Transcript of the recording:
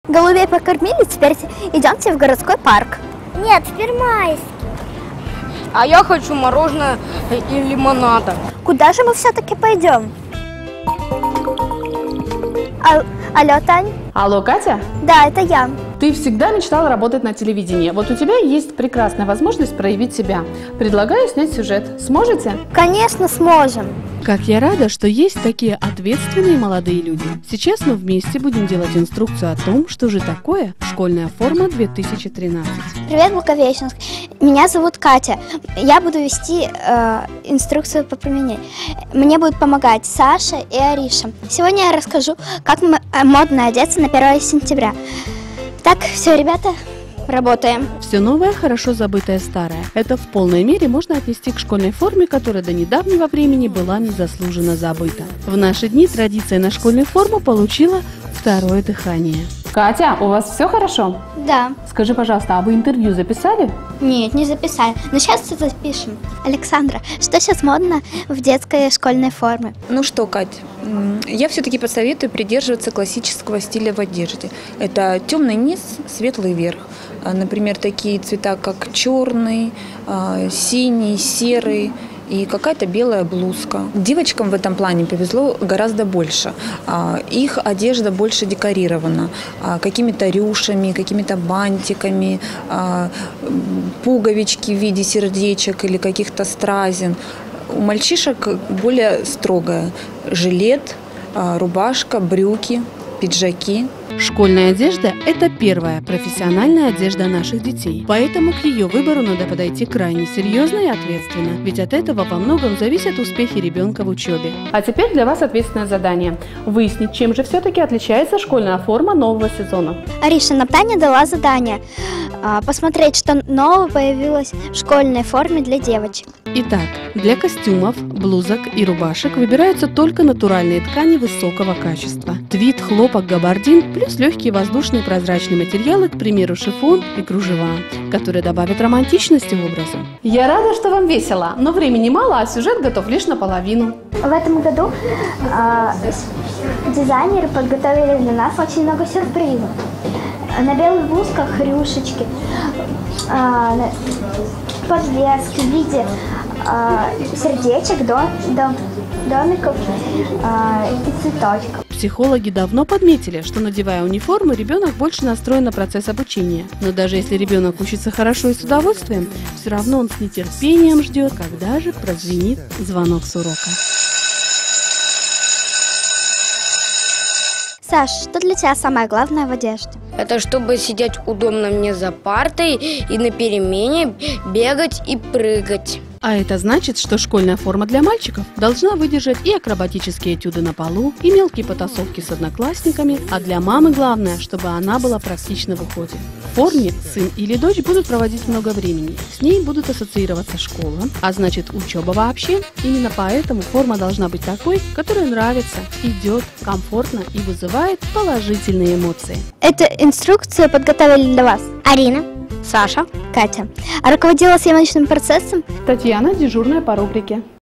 Голубей покормили, теперь идемте в городской парк. Нет, в Первомайский. А я хочу мороженое и лимонада. Куда же мы все-таки пойдем? Алло, Тань? Алло, Катя? Да, это я. Ты всегда мечтала работать на телевидении. Вот у тебя есть прекрасная возможность проявить себя. Предлагаю снять сюжет. Сможете? Конечно, сможем. Как я рада, что есть такие ответственные молодые люди. Сейчас мы вместе будем делать инструкцию о том, что же такое школьная форма 2013. Привет, Благовещенск. Меня зовут Катя. Я буду вести инструкцию по применению. Мне будут помогать Саша и Ариша. Сегодня я расскажу, как модно одеться на 1 сентября. Так, все, ребята, работаем. Все новое, хорошо забытое старое. Это в полной мере можно отнести к школьной форме, которая до недавнего времени была незаслуженно забыта. В наши дни традиция на школьную форму получила второе дыхание. Катя, у вас все хорошо? Да. Скажи, пожалуйста, а вы интервью записали? Нет, не записали. Но сейчас все запишем. Александра, что сейчас модно в детской школьной форме? Ну что, Кать, я все-таки посоветую придерживаться классического стиля в одежде. Это темный низ, светлый верх. Например, такие цвета, как черный, синий, серый и какая-то белая блузка. Девочкам в этом плане повезло гораздо больше. Их одежда больше декорирована какими-то рюшами, какими-то бантиками, пуговички в виде сердечек или каких-то стразин. У мальчишек более строгая: жилет, рубашка, брюки, пиджаки. Школьная одежда – это первая профессиональная одежда наших детей. Поэтому к ее выбору надо подойти крайне серьезно и ответственно. Ведь от этого во многом зависят успехи ребенка в учебе. А теперь для вас ответственное задание. Выяснить, чем же все-таки отличается школьная форма нового сезона. Ариша, нам Таня дала задание посмотреть, что нового появилось в школьной форме для девочек. Итак, для костюмов, блузок и рубашек выбираются только натуральные ткани высокого качества. Твид, хлопок, габардин плюс легкие воздушные прозрачные материалы, к примеру, шифон и кружева, которые добавят романтичности в образу. Я рада, что вам весело, но времени мало, а сюжет готов лишь наполовину. В этом году дизайнеры подготовили для нас очень много сюрпризов. На белых блузках рюшечки, подвески в виде сердечек, домиков и цветочков. Психологи давно подметили, что, надевая униформу, ребенок больше настроен на процесс обучения. Но даже если ребенок учится хорошо и с удовольствием, все равно он с нетерпением ждет, когда же прозвенит звонок с урока. Саш, что для тебя самое главное в одежде? Это чтобы сидеть удобно мне за партой и на перемене бегать и прыгать. А это значит, что школьная форма для мальчиков должна выдержать и акробатические этюды на полу, и мелкие потасовки с одноклассниками, а для мамы главное, чтобы она была практична в уходе. В форме сын или дочь будут проводить много времени, с ней будут ассоциироваться школа, а значит учеба вообще. Именно поэтому форма должна быть такой, которая нравится, идет, комфортно и вызывает положительные эмоции. Эту инструкцию подготовили для вас Арина, Саша, Катя. А руководила съемочным процессом Татьяна, дежурная по рубрике.